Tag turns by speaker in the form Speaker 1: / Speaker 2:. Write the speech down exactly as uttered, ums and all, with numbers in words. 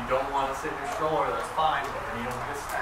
Speaker 1: you don't want to sit in your stroller, that's fine, but then you don't get